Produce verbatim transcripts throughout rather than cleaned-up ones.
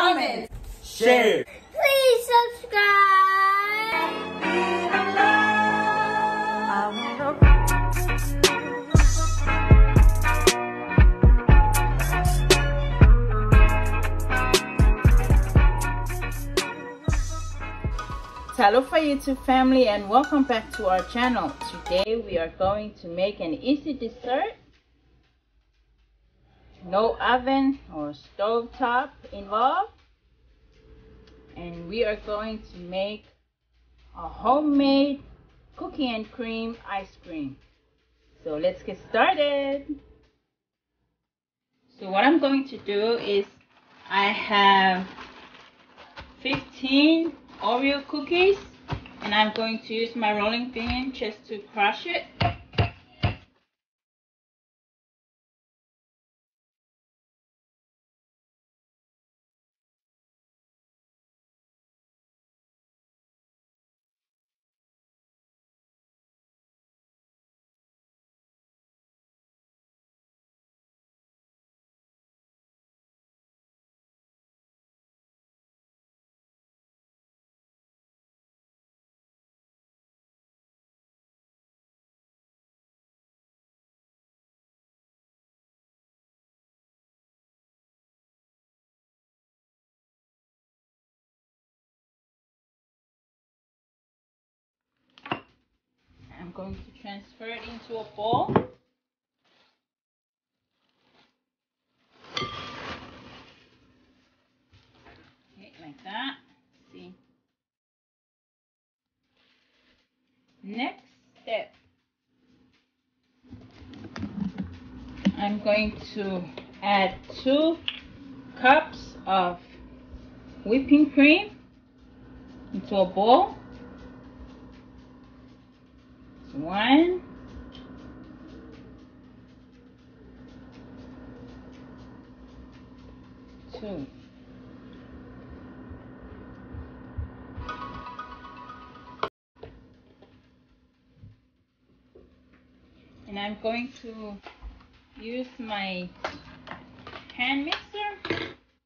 comment, share. Please subscribe. Hello for YouTube family and welcome back to our channel. Today we are going to make an easy dessert. No oven or stove top involved. And we are going to make a homemade cookie and cream ice cream. So let's get started. So what I'm going to do is I have fifteen Oreo cookies and I'm going to use my rolling pin just to crush it. I'm going to transfer it into a bowl. Okay, like that. See. Next step. I'm going to add two cups of whipping cream into a bowl. One, two. And I'm going to use my hand mixer.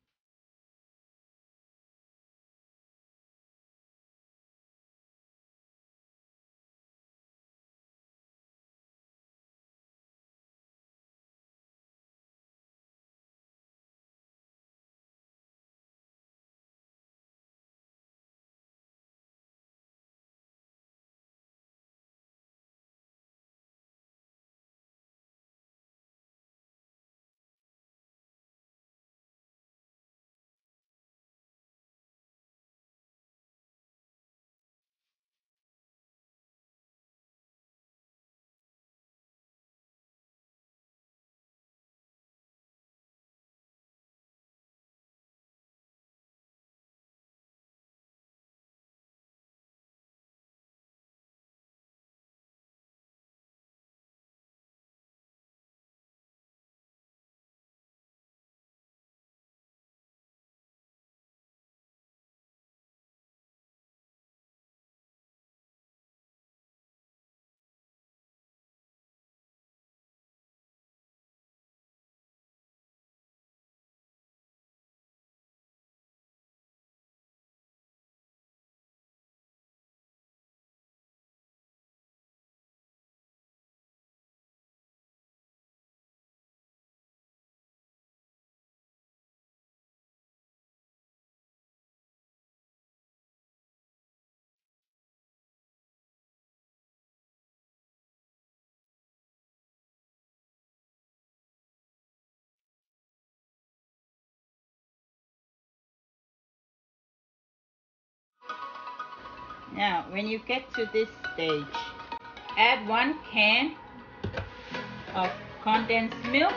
Now, when you get to this stage, add one can of condensed milk.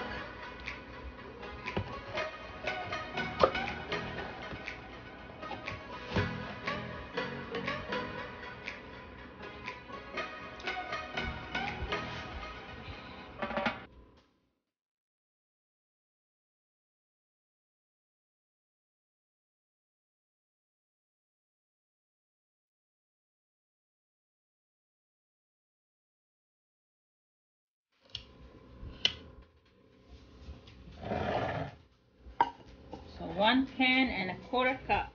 one can and a quarter cup.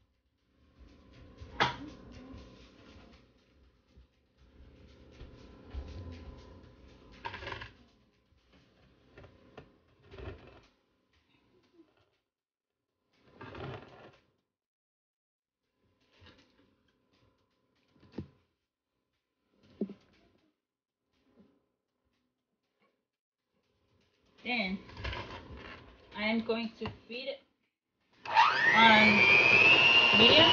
Then I am going to feed it on medium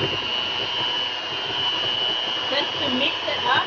just to mix it up.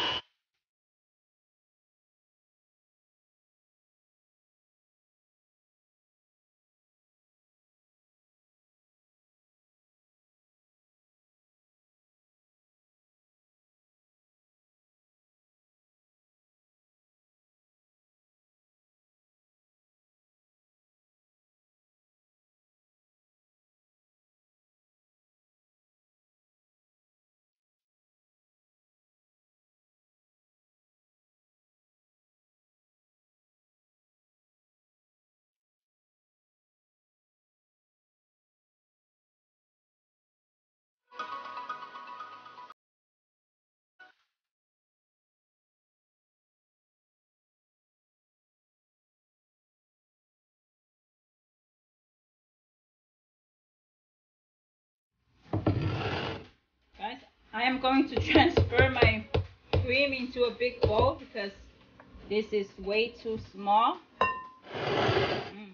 Guys, I am going to transfer my cream into a big bowl because this is way too small. Mm.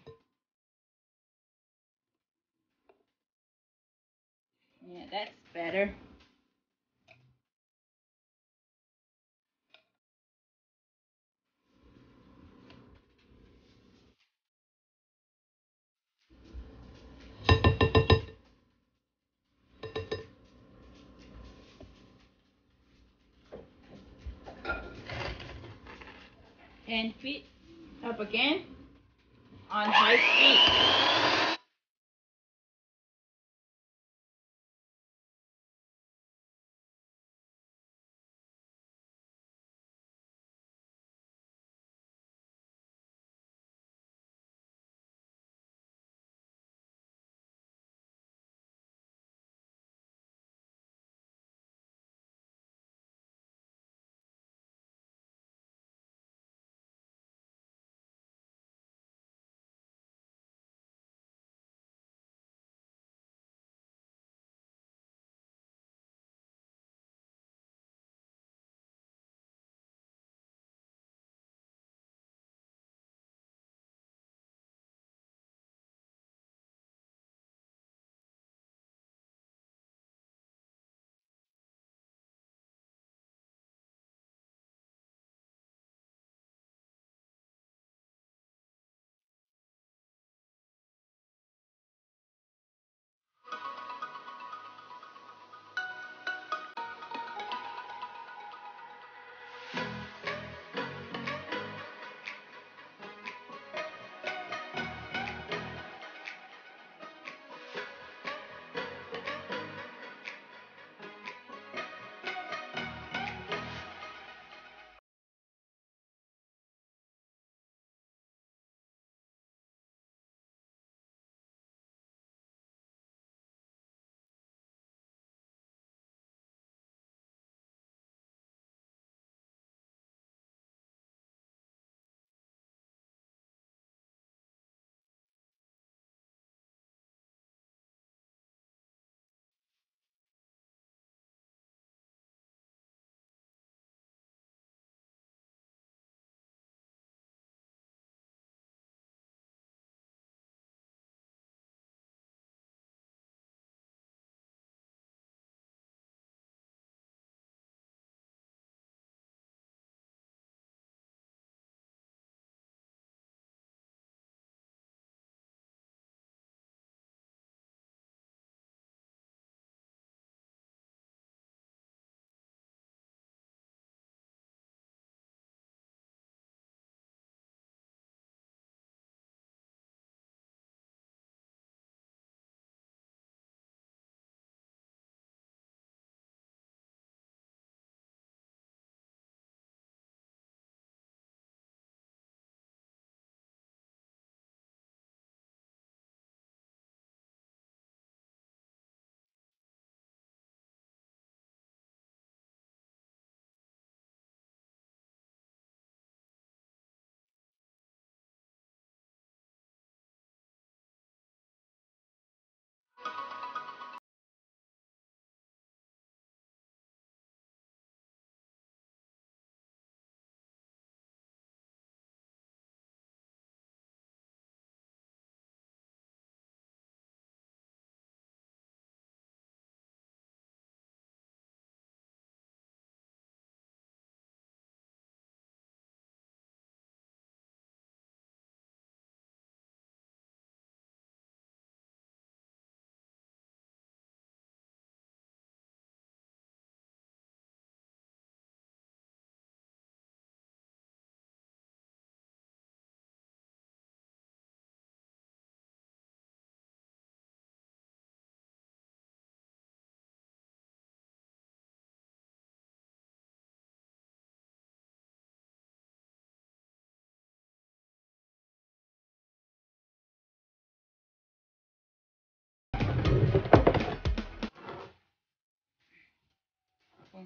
Yeah, that's better. And feed up again on high speed.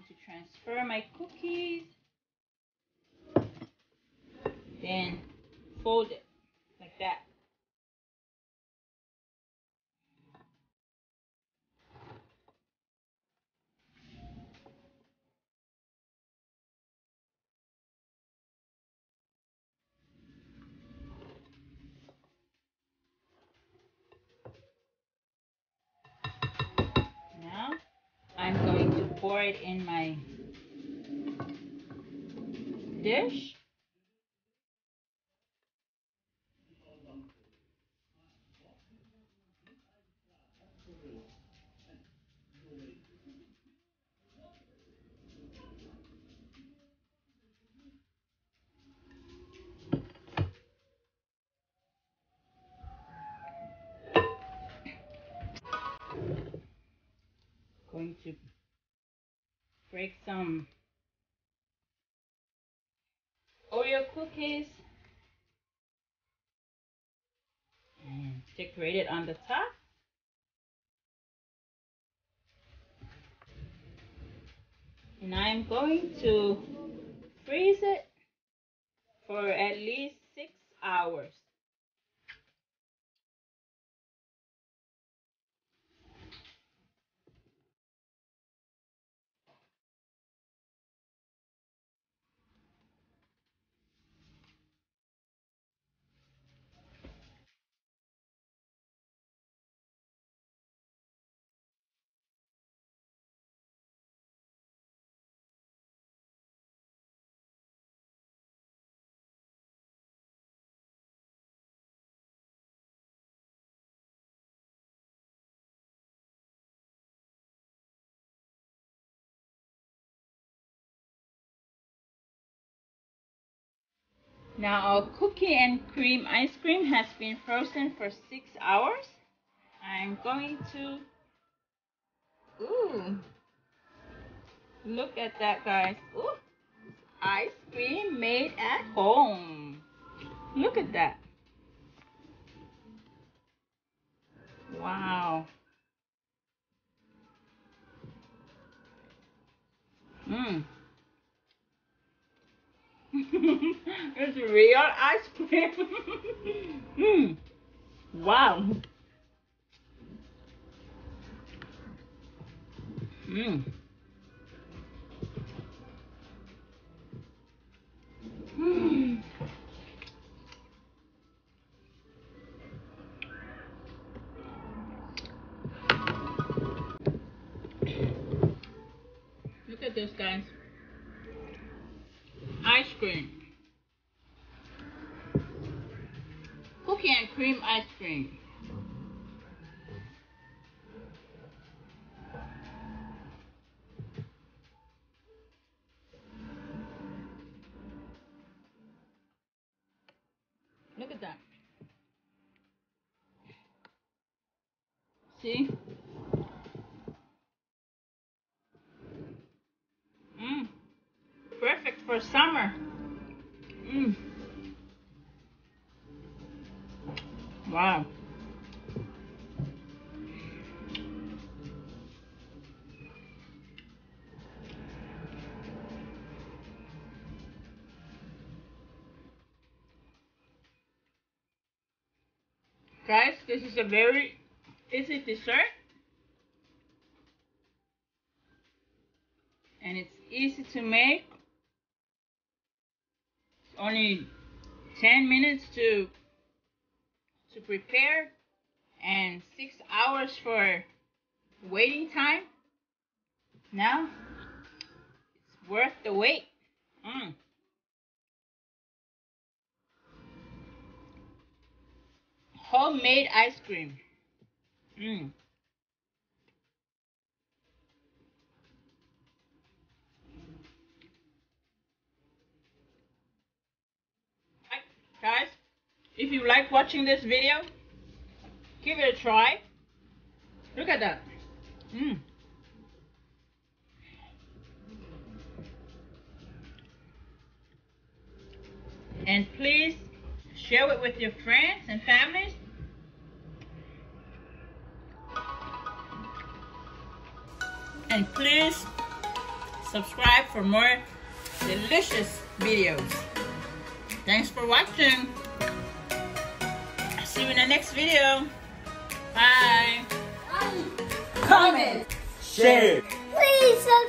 to transfer my cookies. Then fold it like that. Now I'm going to pour it in my dish. Going to break some Oreo cookies and decorate it on the top. And I'm going to freeze it for at least six hours. Now our cookie and cream ice cream has been frozen for six hours. I'm going to, ooh, look at that, guys. Ooh, ice cream made at home. Look at that. Wow. Mmm. It's real ice cream. Mmm. Wow. Mmm. Mmm. Look at this, guys. Ice cream. Cookie and cream ice cream. Look at that. See? Mmm. Perfect for summer. Mmm. Wow. Guys, this is a very easy dessert. And it's easy to make. It's only ten minutes to to prepare and six hours for waiting time. Now it's worth the wait. Mm. Homemade ice cream. Mm. Guys, if you like watching this video, give it a try. Look at that. Mm. And please share it with your friends and families. And please subscribe for more delicious videos. Thanks for watching. See you in the next video. Bye. Comment. Share. Please subscribe.